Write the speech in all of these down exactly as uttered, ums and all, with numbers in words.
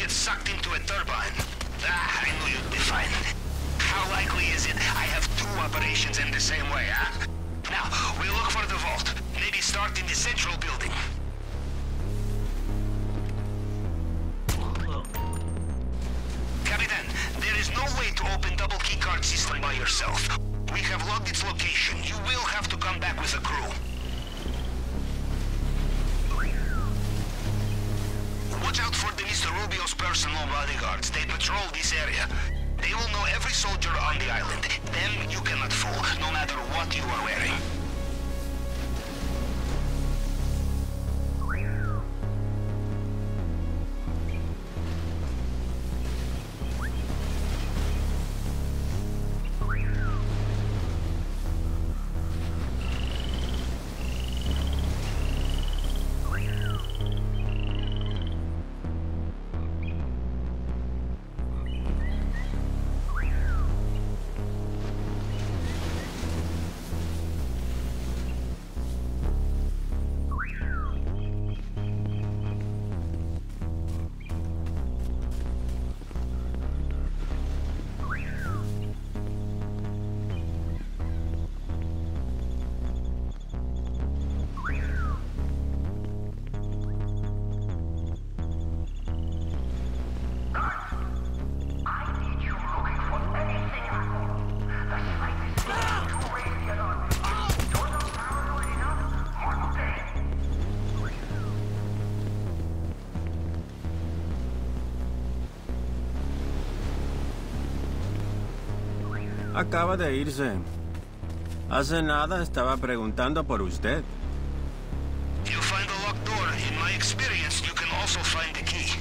get sucked into a turbine. Ah, I knew you'd be fine. How likely is it I have two operations in the same way, huh? Now, we'll look for the vault. Maybe start in the central building. Capitan, there is no way to open double keycard system by yourself. We have logged its location. You will have to come back with a crew. Watch out for the Mister Rubio's personal bodyguards. They patrol this area. They will know every soldier on the island. Them you cannot fool, no matter what you are wearing. Acaba de irse. Hace nada estaba preguntando por usted. You find a locked door. In my experience, you can also find the key.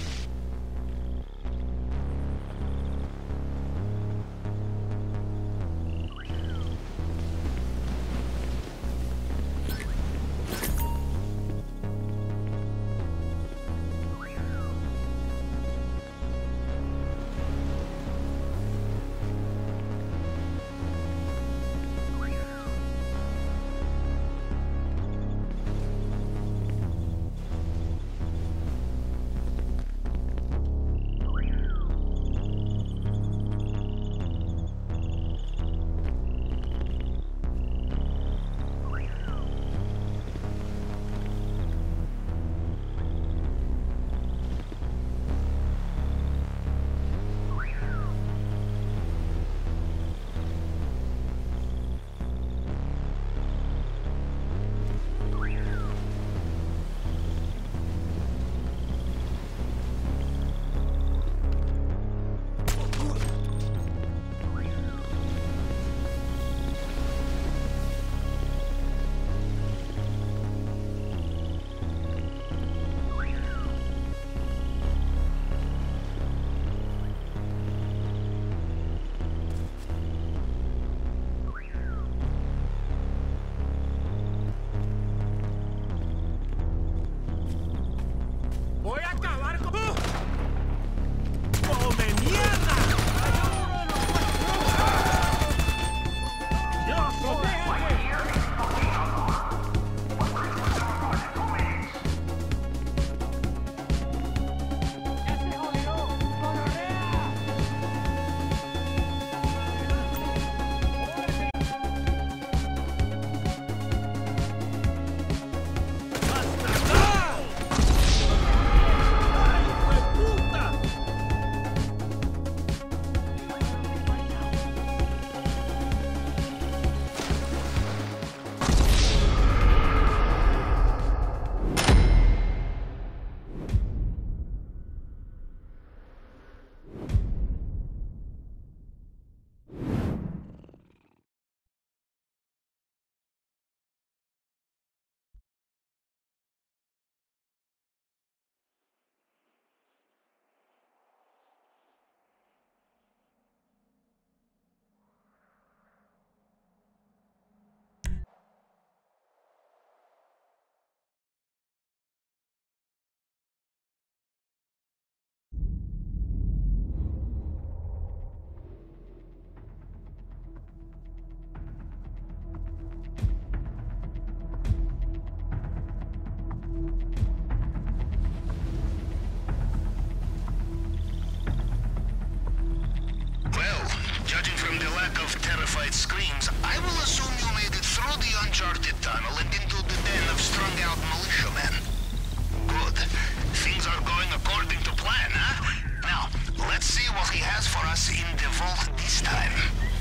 of terrified screams, I will assume you made it through the uncharted tunnel and into the den of strung-out militiamen. Good. Things are going according to plan, huh? Now, let's see what he has for us in the vault this time.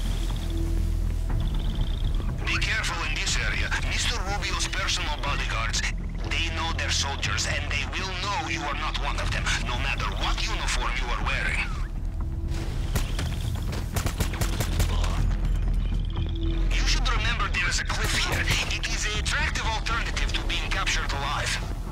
Be careful in this area. Mister Rubio's personal bodyguards, they know their soldiers, and they will know you are not one of them, no matter what uniform you are wearing. You should remember there is a cliff here. It is an attractive alternative to being captured alive.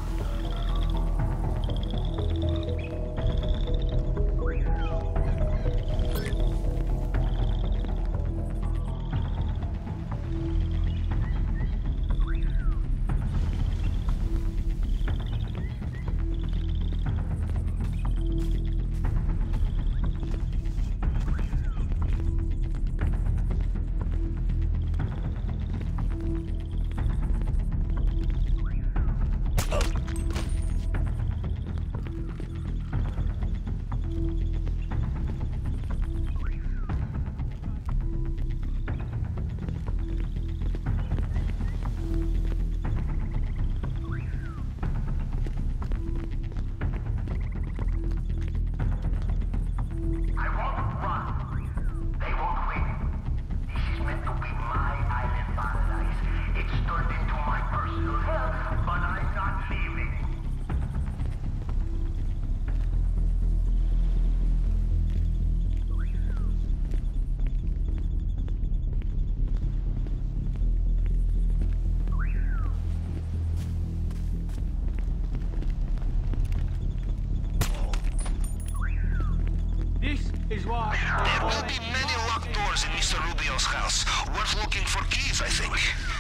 There will be many locked doors in Mister Rubio's house. Worth looking for keys, I think.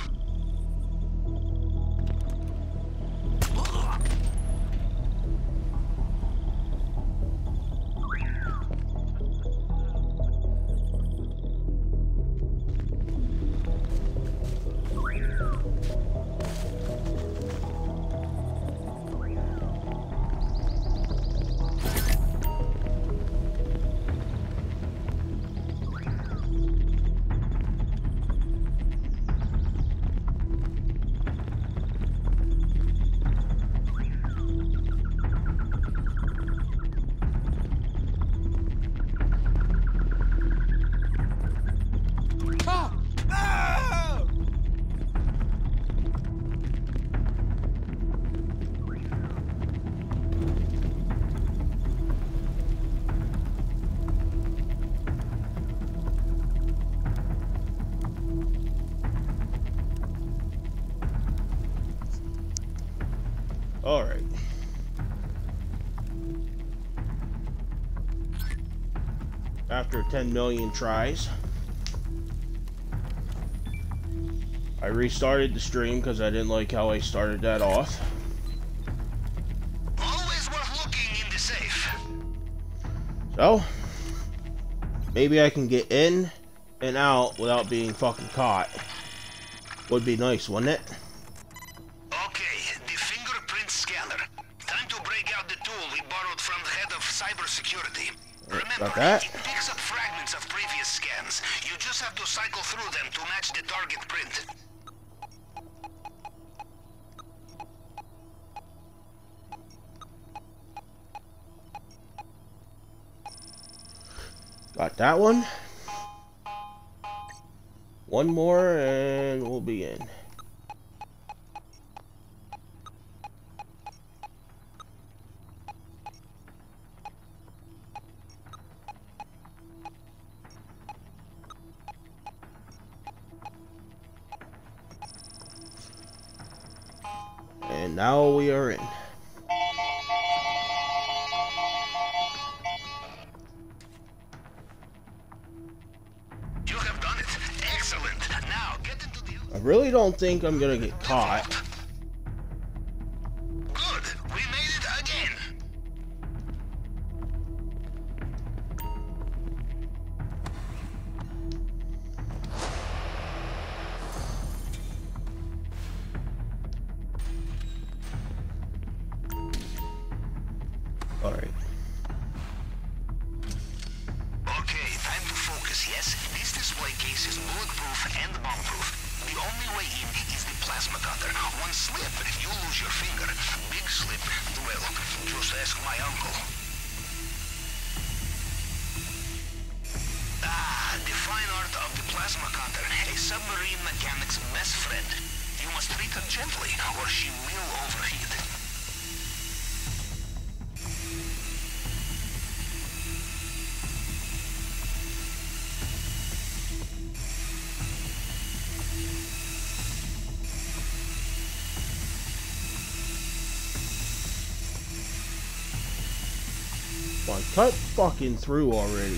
All right. After ten million tries, I restarted the stream because I didn't like how I started that off. Always worth looking in the safe. So, maybe I can get in and out without being fucking caught. Would be nice, wouldn't it? Cybersecurity. Remember, Got that. it picks up fragments of previous scans. You just have to cycle through them to match the target print. Got that one. One more and we'll be in. And now we are in. You have done it. Excellent. Now get into the... I really don't think I'm gonna get caught. Good. We made it again. All right. Okay, time to focus, yes? This display case is bulletproof and bomb-proof. The only way in is the plasma cutter. One slip, you lose your finger. Big slip, well, just ask my uncle. Ah, the fine art of the plasma cutter, a submarine mechanic's best friend. You must treat her gently, or she will overheat. Well, cut fucking through already.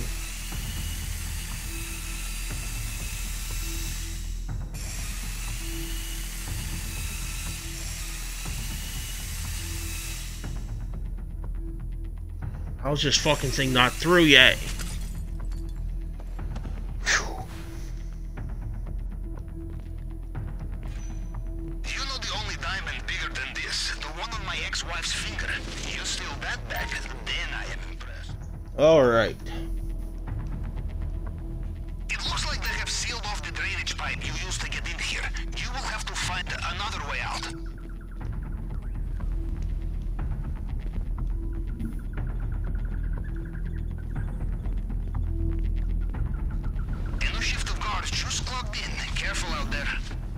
How's this fucking thing not through yet? Whew. You know the only diamond bigger than this, the one on my ex-wife's finger. You steal that back, then I am impressed. Alright. It looks like they have sealed off the drainage pipe you used to get in here. You will have to find another way out. Just clogged in. Careful out there.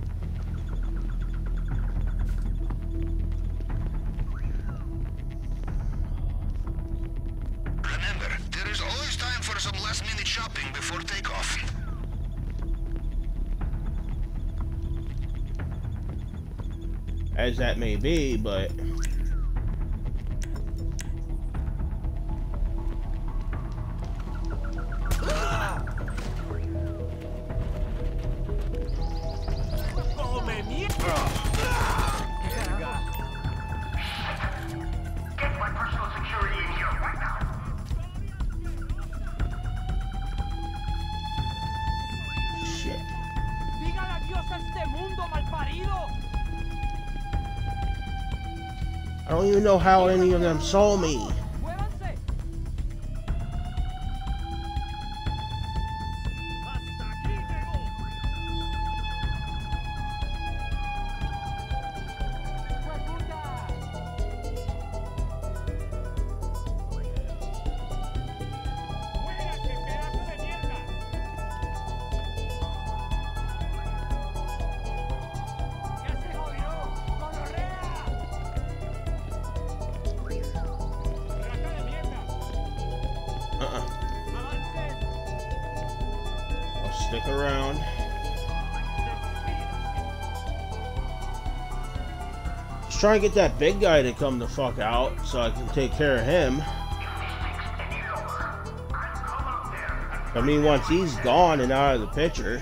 Remember, there is always time for some last-minute shopping before takeoff. As that may be, but... I don't even know how any of them saw me. Stick around. Just try and get that big guy to come the fuck out so I can take care of him. I mean, once he's gone and out of the picture.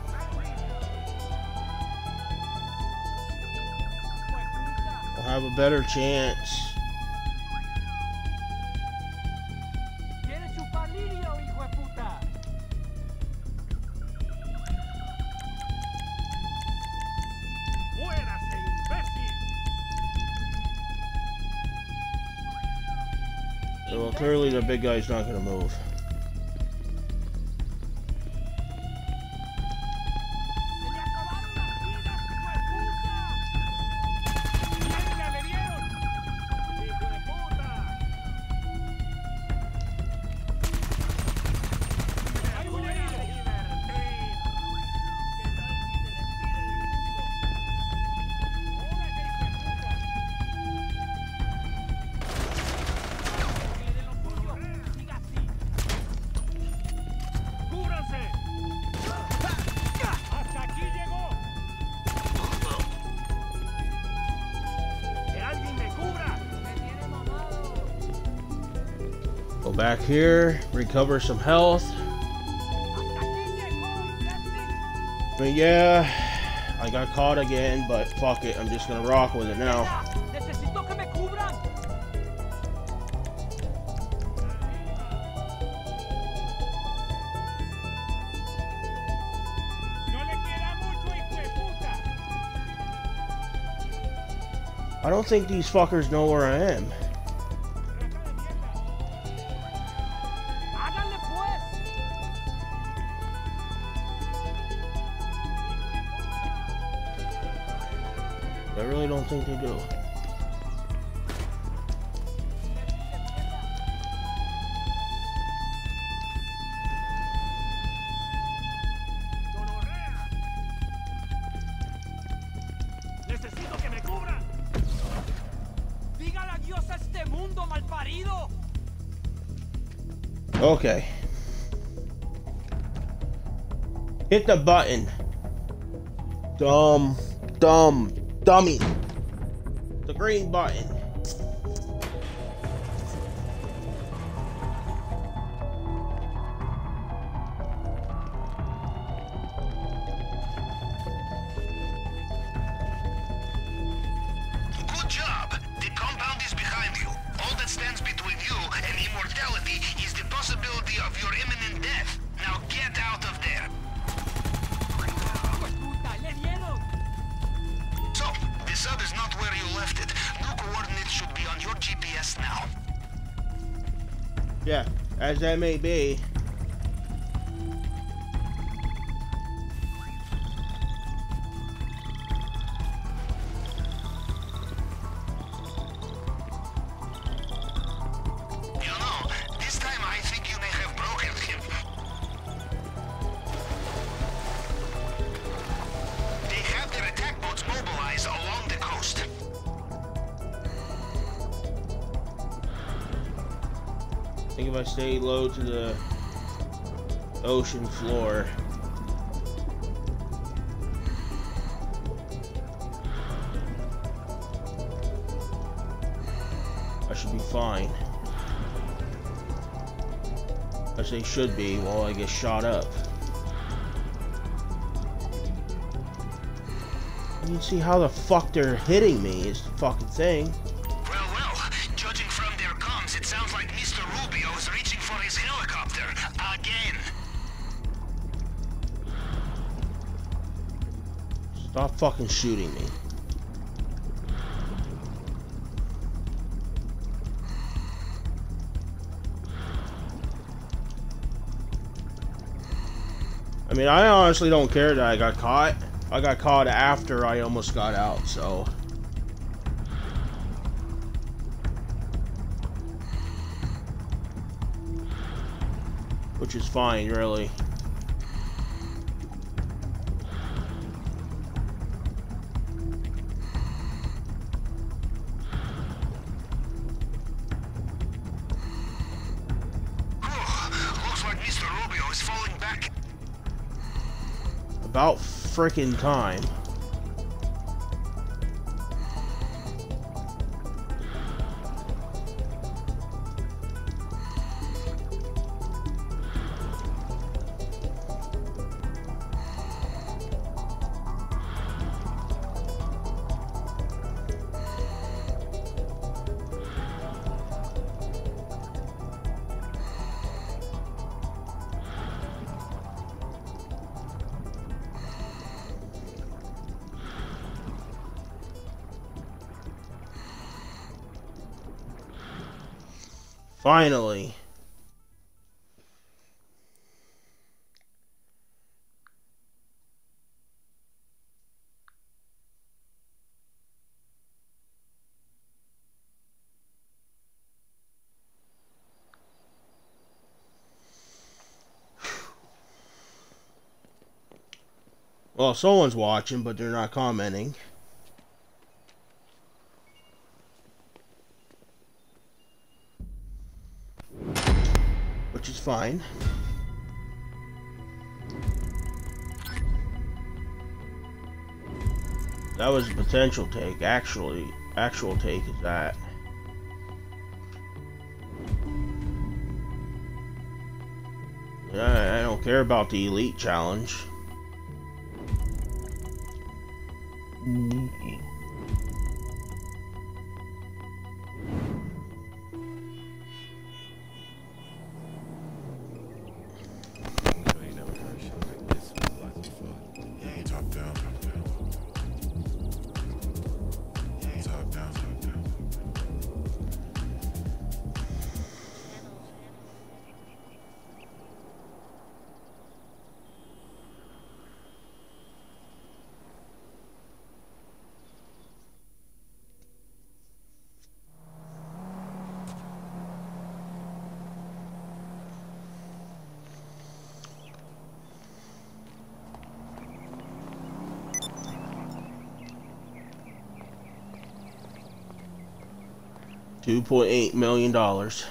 I'll have a better chance. Well, clearly the big guy's not gonna move. Go back here, recover some health. But yeah, I got caught again, but fuck it, I'm just gonna rock with it now. I don't think these fuckers know where I am. I really don't think they do. Necesito que me cubra. Dígale adiós a este mundo malparido. Okay. Hit the button. Dumb, dumb, dummy. The green button. Good job. The compound is behind you. All that stands between you and immortality is the possibility of your imminent death. Now get out of there. So, the sub is not where you left it. New coordinates should be on your G P S now. Yeah, as that may be. You know, this time I think you may have broken him. They have their attack boats mobilized along the coast. I think if I stay low to the ocean floor. I should be fine. As they should be while I get shot up. You can see how the fuck they're hitting me is the fucking thing. Well, well, judging from their comms, it sounds like Mister Rubio is reaching for his helicopter again. Stop fucking shooting me. I mean, I honestly don't care that I got caught. I got caught after I almost got out, so. Which is fine, really. Looks like Mister Rubio is falling back. About frickin' time. Finally. Well, someone's watching, but they're not commenting. Which is fine. That was a potential take. Actually, actual take is that. I, I don't care about the elite challenge. two point eight million dollars.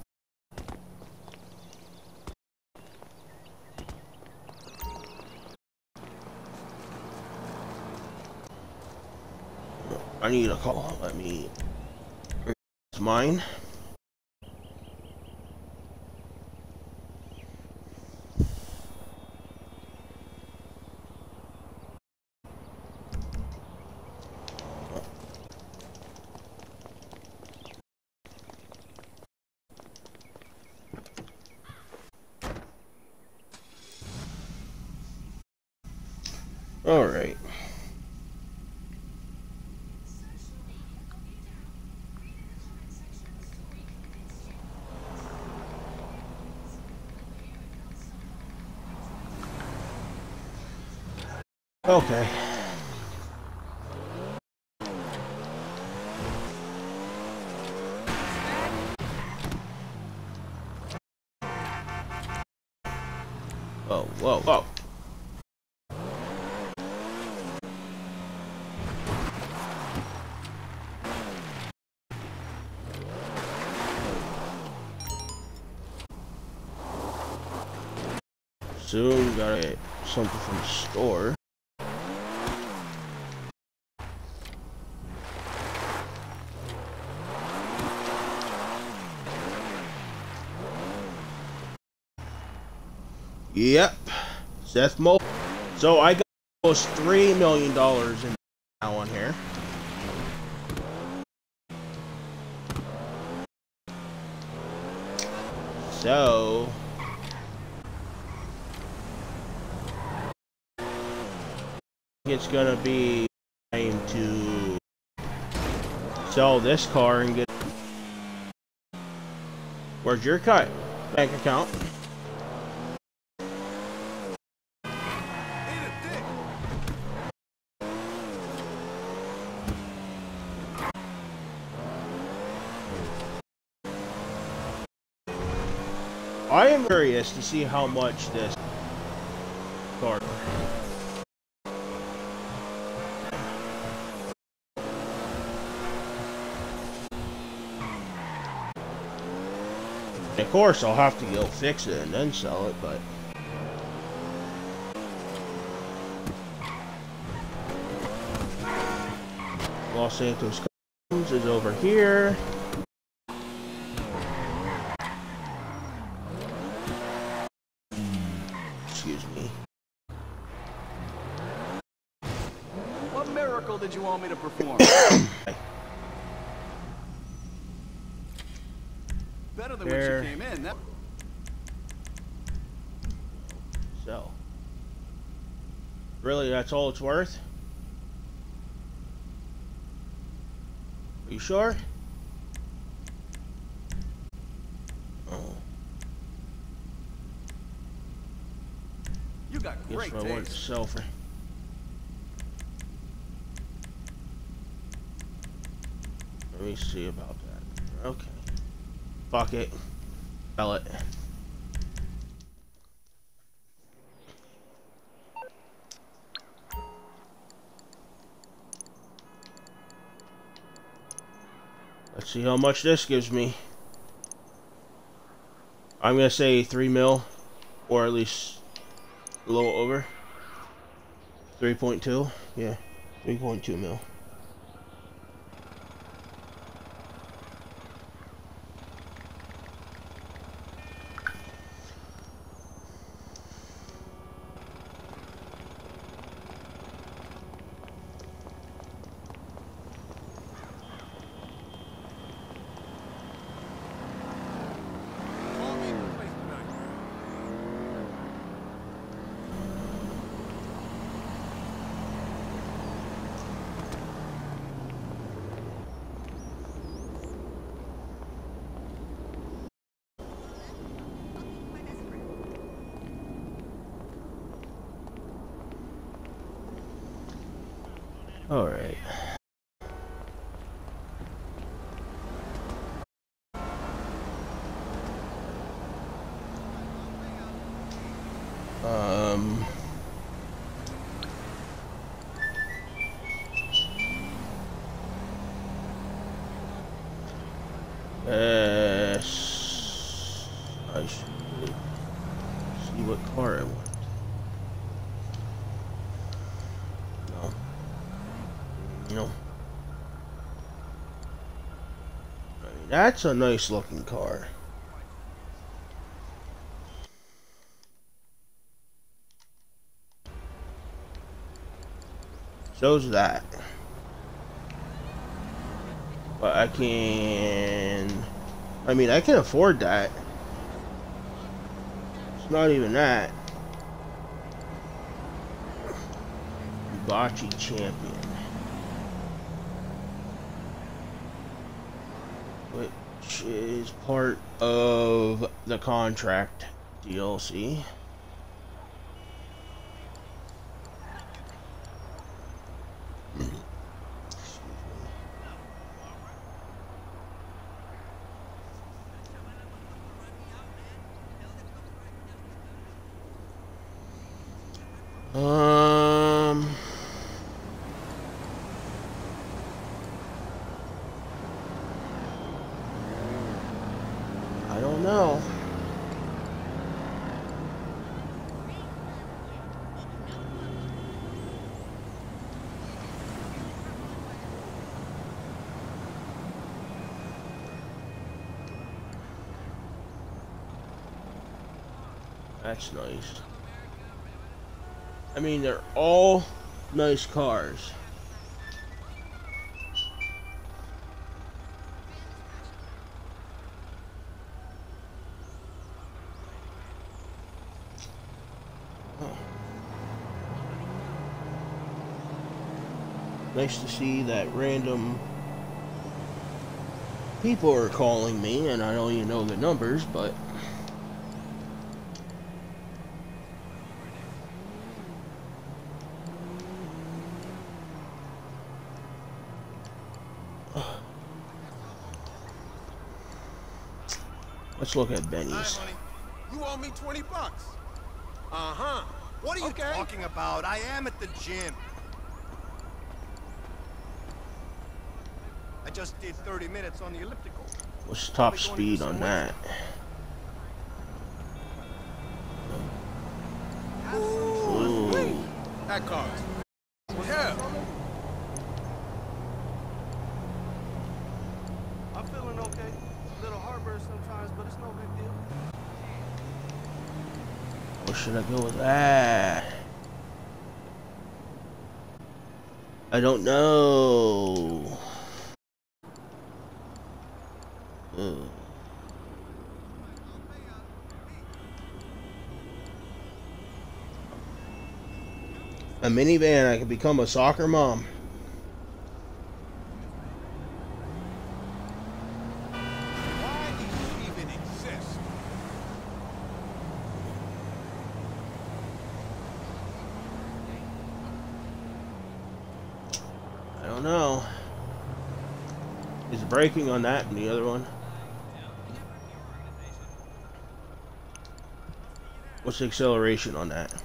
I need a call. Let me. It's mine. All right. Okay. Oh, whoa, whoa. Soon gotta get something from the store. Yep, Seth Mo. So I got almost three million dollars in now on here. So it's gonna be time to sell this car and get. Where's your cut? Bank account. I am curious to see how much this car. Of course, I'll have to go fix it and then sell it, but Los Santos Customs is over here. Excuse me. What miracle did you want me to perform? Better than There. when she came in. That... So, really, that's all it's worth? Are you sure? Oh. You got Guess great what I want to taste. sell for. Let me see about that. Okay. Fuck it. Sell it. Let's see how much this gives me. I'm gonna say three mil, or at least a little over. three point two, yeah, three point two mil. Call me for place tonight. All right. Um. That's a nice looking car. Shows that. But I can... I mean, I can afford that. It's not even that. Bocce champion. Which is part of the contract D L C. Um, I don't know. That's nice. I mean, they're all nice cars. Huh. Nice to see that random people are calling me, and I don't even know the numbers, but... Let's look at Benny's. Hi, honey. You owe me twenty bucks. Uh-huh. What are you Okay. talking about? I am at the gym. I just did thirty minutes on the elliptical. What's top speed on that? Ooh. That car. Yeah. I'm feeling okay. A little heartburn sometimes, but it's no big deal. Or should I go with that? I don't know. Ugh. A minivan, I could become a soccer mom. Why do you even exist? I don't know. Is braking on that and the other one? What's the acceleration on that?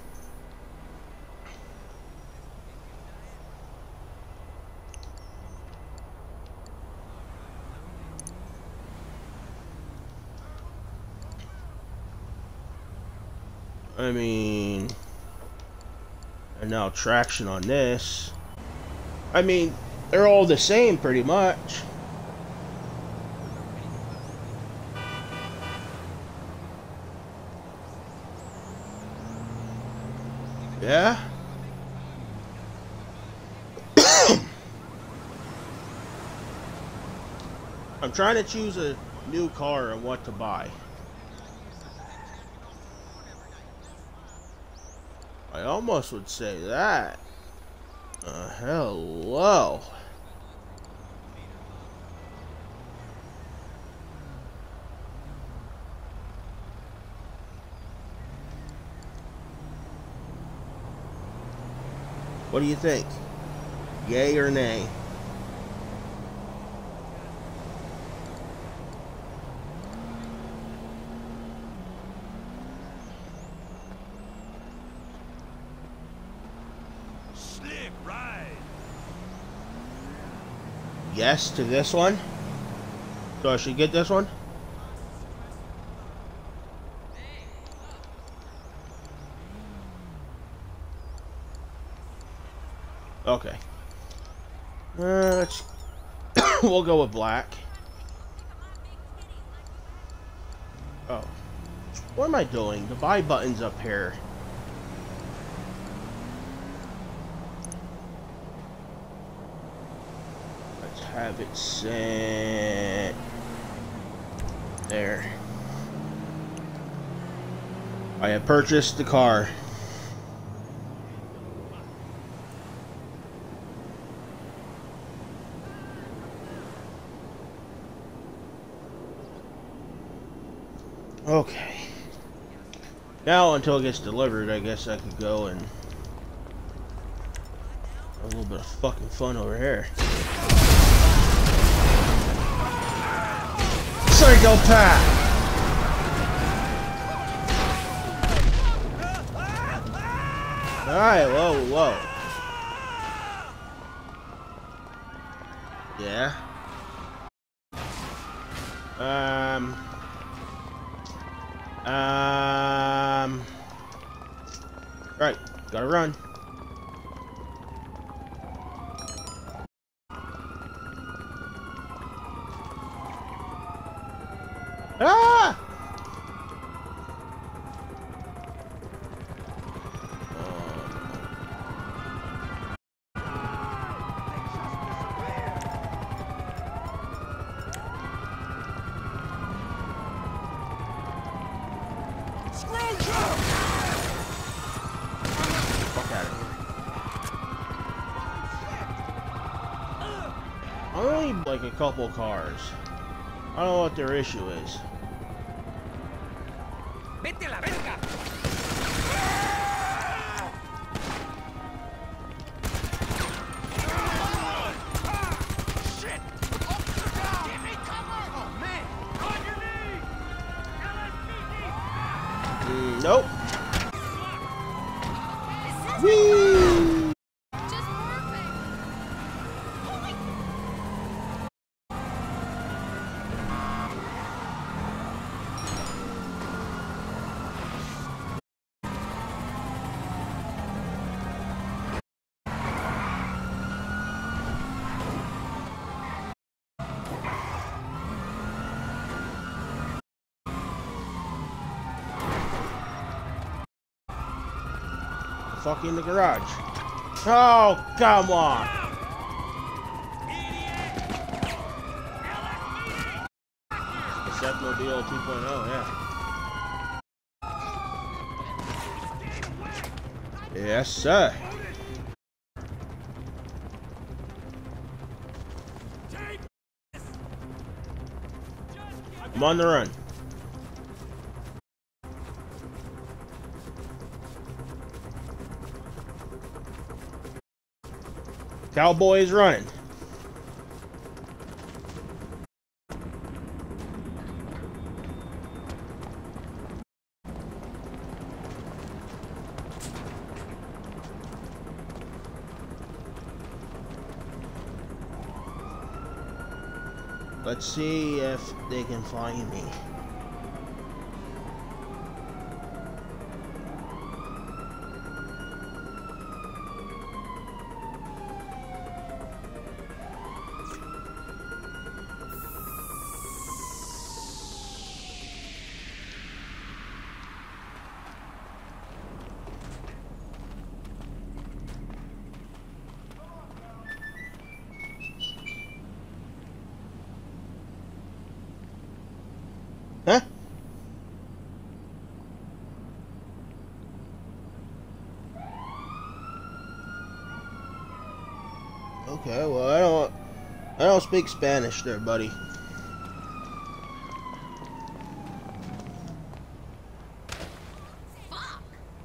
I mean, and now traction on this. I mean, they're all the same pretty much. Yeah. I'm trying to choose a new car and what to buy. I almost would say that. Uh, hello. What do you think? Yay or nay? Slick ride. Yes to this one. So I should get this one? Okay. Uh, let's we'll go with black. Oh. What am I doing? The buy button's up here. Let's have it set there. I have purchased the car. Okay. Now, until it gets delivered, I guess I could go and have a little bit of fucking fun over here. Psychopath! Alright, whoa, whoa. Yeah. Um... Um... Right, gotta run. Ah! Fuck out of here. I only need like a couple cars. I don't know what their issue is. ¡Vete a la verga! Shit! Officer down! Give me cover! Oh man! On your knees! L S P D! Mm, nope. This is Whee! just perfect. Oh my. Fuck in the garage. Oh, come on. The Sethmobile two point oh, yeah. Yes, sir. I'm on the run. Cowboy is running. Let's see if they can find me. Huh? Okay, well, I don't I don't speak Spanish there, buddy. Fuck.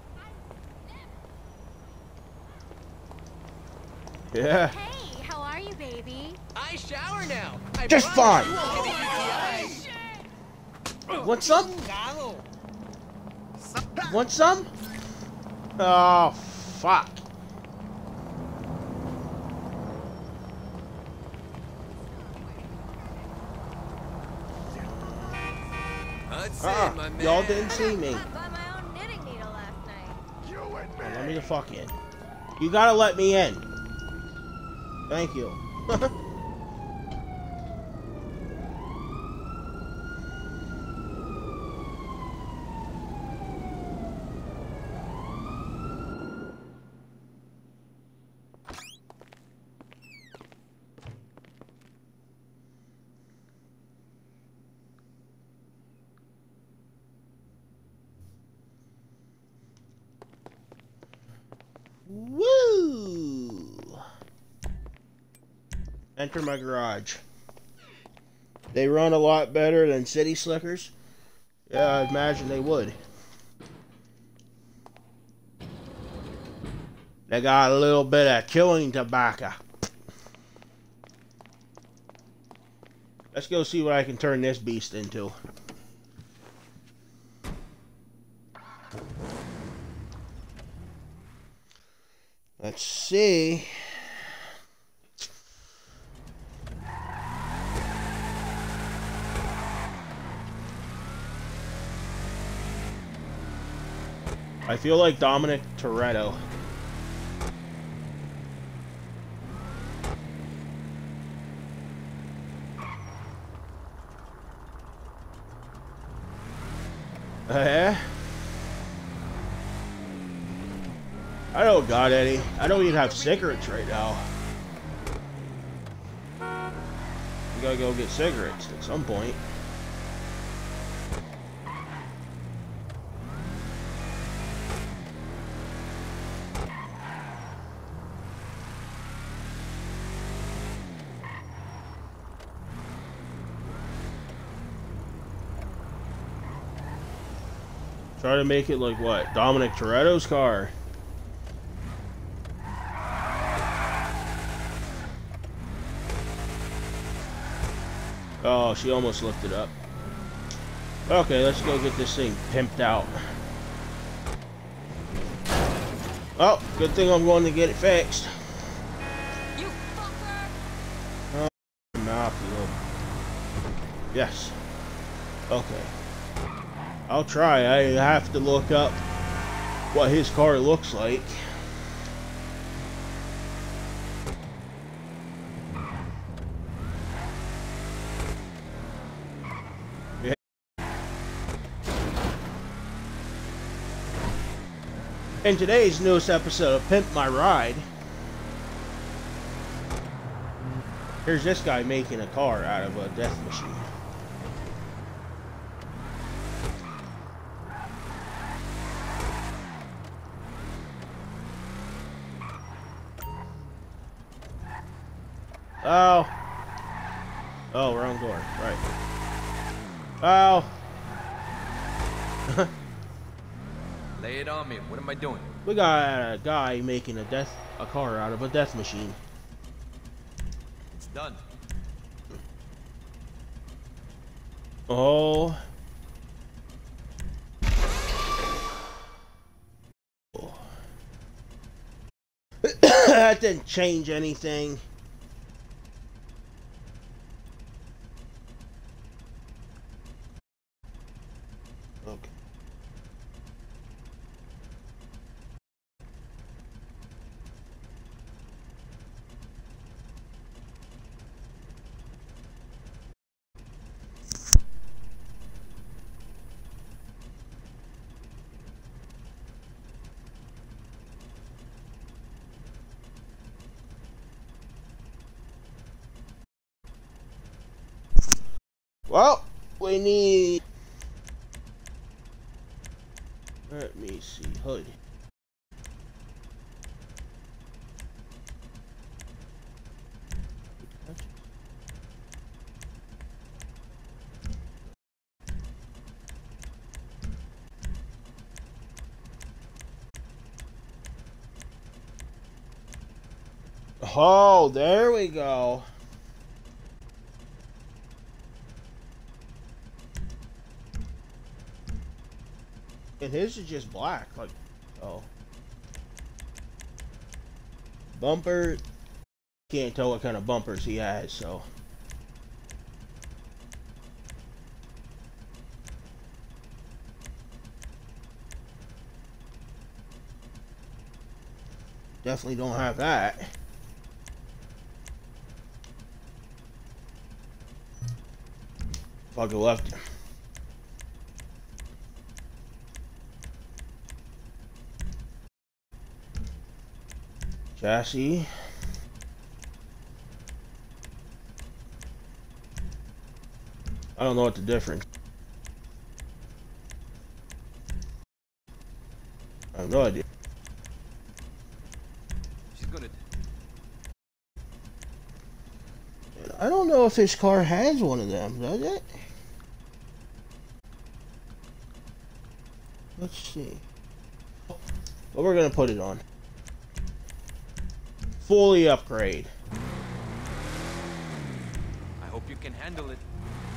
Yeah. Hey, how are you, baby? I shower now. I Just promise fine. you won't get a U T I. Want some? Chingado. Want some? Oh, fuck. That's Uh it, my uh man. Y'all didn't see me. I bought my own knitting needle last night. Oh, let me the fuck in. You gotta let me in. Thank you. Woo! Enter my garage. They run a lot better than City Slickers. Yeah, I imagine they would. They got a little bit of chewing tobacco. Let's go see what I can turn this beast into. Let's see. I feel like Dominic Toretto. Uh, yeah? I don't got any. I don't even have cigarettes right now. We gotta go get cigarettes at some point. Try to make it like what? Dominic Toretto's car. Oh, she almost lifted up. Okay, let's go get this thing pimped out. Oh, good thing I'm going to get it fixed. You fucker! Oh, mouthful. Yes. Okay. I'll try. I have to look up what his car looks like. In today's newest episode of Pimp My Ride, here's this guy making a car out of a death machine. Oh. Oh, wrong door. Right. Oh. Lay it on me. What am I doing? We got a guy making a death a car out of a death machine. It's done. Oh. That didn't change anything. Okay. Well, we need... Let me see. Hood. Oh, there we go. And his is just black, like, oh. Bumper, can't tell what kind of bumpers he has, so. Definitely don't have that. Fucking left him. Chassis. I don't know what the difference. I have no idea. I don't know if his car has one of them, does it? Let's see. But we're gonna put it on. Fully upgrade. I hope you can handle it.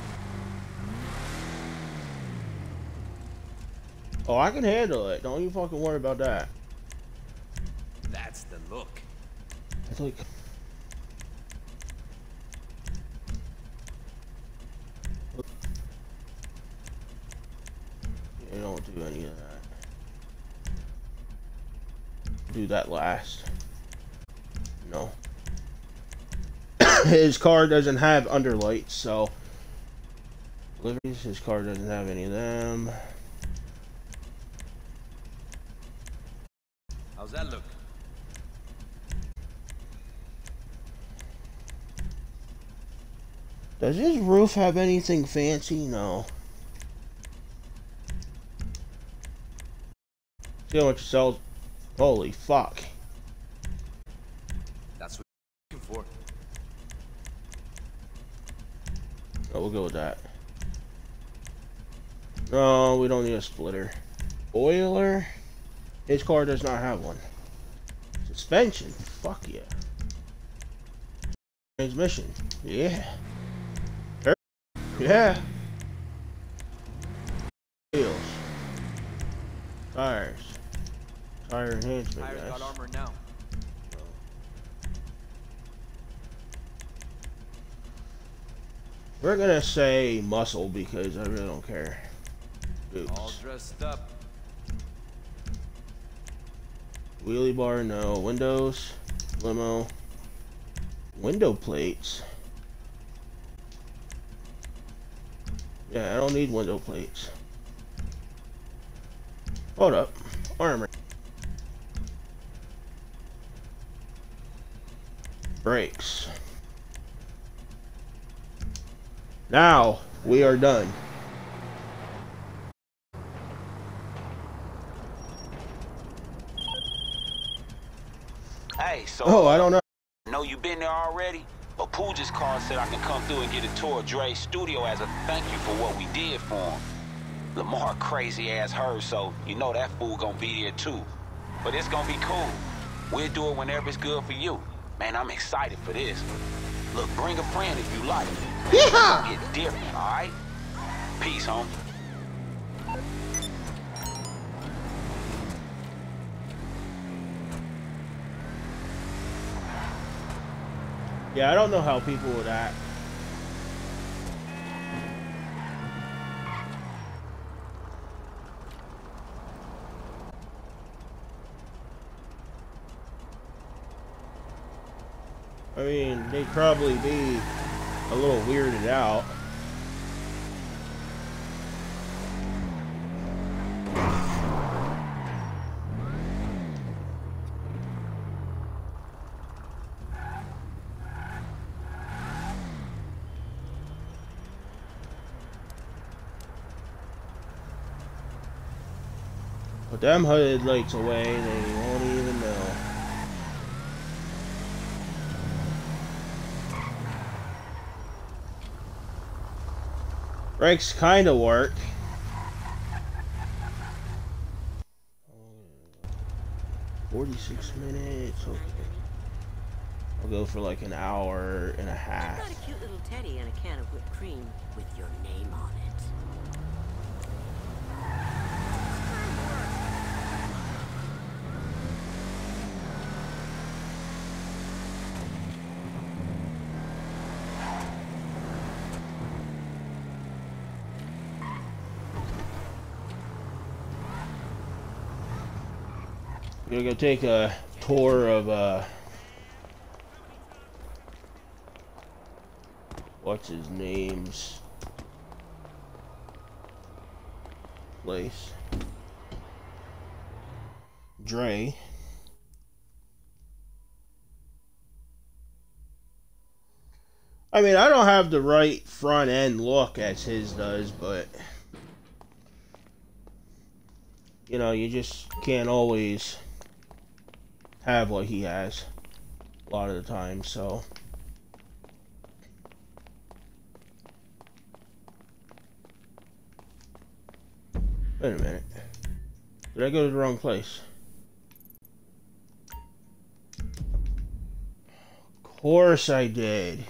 Oh, I can handle it. Don't you fucking worry about that. That's the look. It's like... You don't do any of that. Do that last. No. His car doesn't have underlights, so... Liveries, his car doesn't have any of them. How's that look? Does his roof have anything fancy? No. See how much it sells? Holy fuck. That's what you're looking for. Oh, we'll go with that. No, we don't need a splitter. Oiler? His car does not have one. Suspension? Fuck yeah. Transmission? Yeah. Yeah. Wheels. Tires. Tire enhancement, Tires guys. got armor now. We're gonna say muscle because I really don't care. Boots. All dressed up. Wheelie bar, no. Windows. Limo. Window plates. Yeah, I don't need window plates. Hold up. Armor. Brakes. Now, we are done. Hey, so Oh, I don't know. I know you've been there already, but Pooh just called, said I can come through and get a tour of Dre's studio as a thank you for what we did for him. Lamar crazy ass heard, so you know that fool gonna be there too. But it's gonna be cool. We'll do it whenever it's good for you. Man, I'm excited for this. Look, bring a friend if you like. Yeah. It's different, all right? Peace, homie. Yeah, I don't know how people would act. I mean, they'd probably be a little weirded out. Put them hooded lights away, they won't even know. Brakes kinda work. forty-six minutes, okay. I'll go for like an hour and a half. I've got a cute little teddy and a can of whipped cream with your name on it. We're gonna go take a tour of uh what's his name's place. Dre. I mean, I don't have the right front end look as his does, but you know, you just can't always have what he has a lot of the time, so Wait a minute. Did I go to the wrong place? Of course I did.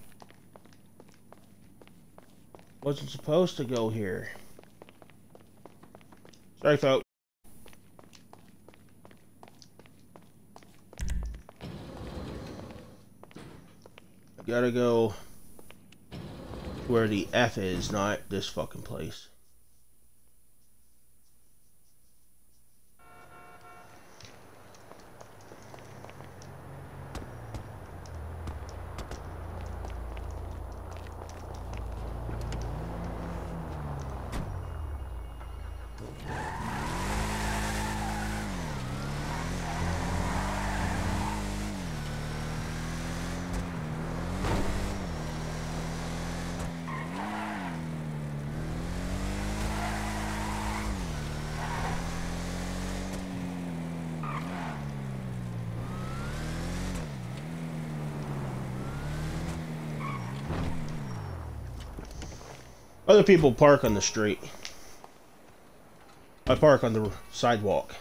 Wasn't supposed to go here. Sorry, folks. I gotta go where the F is, not this fucking place. Other people park on the street. I park on the sidewalk.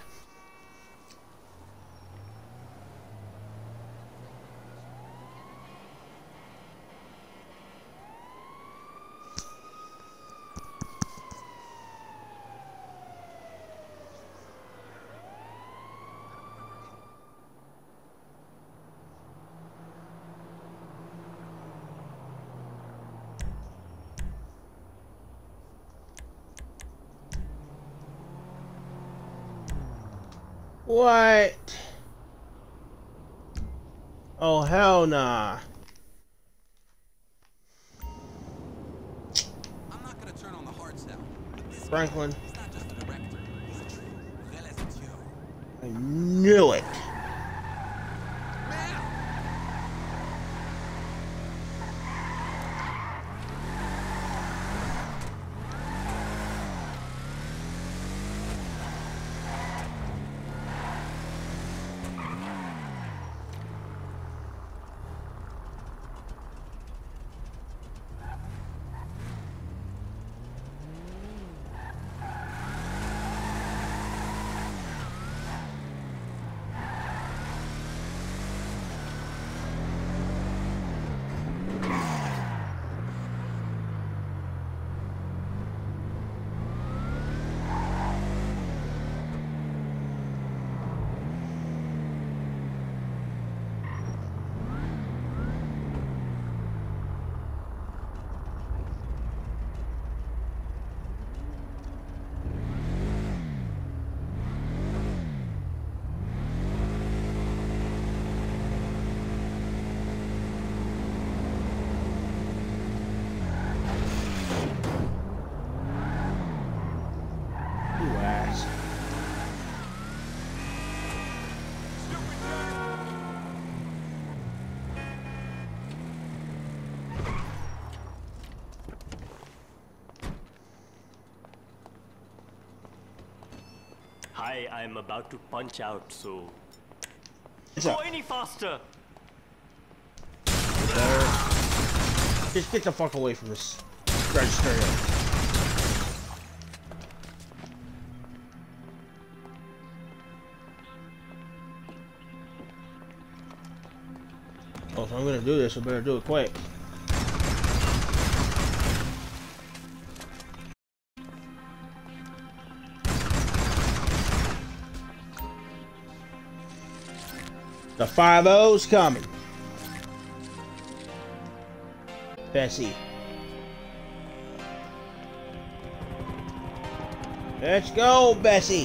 What? Oh, hell nah. I'm not gonna turn on the hard sell. This Franklin. He's not just a director. He's a true realizatio. I knew it. Hi, I'm about to punch out, so What's go up? any faster. Just get the fuck away from this register. Oh, if I'm gonna do this, I better do it quick. The five O's coming. Bessie. Let's go, Bessie.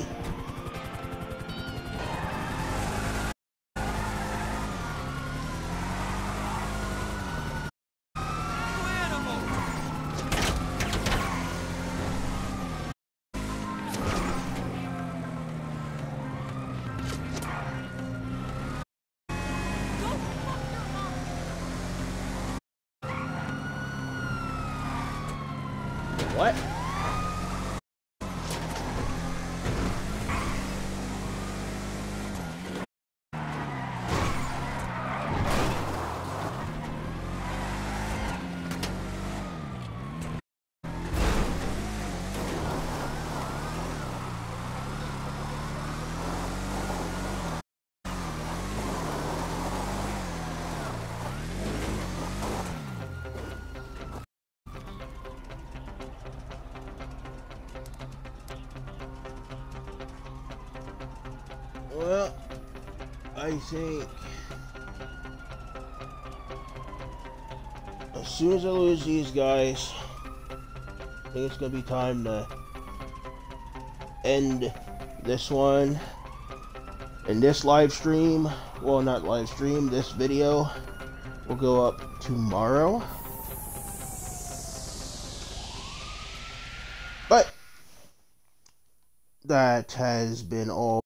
What? Well, I think as soon as I lose these guys, I think it's gonna be time to end this one. And this live stream, well, not live stream, this video will go up tomorrow. But that has been all.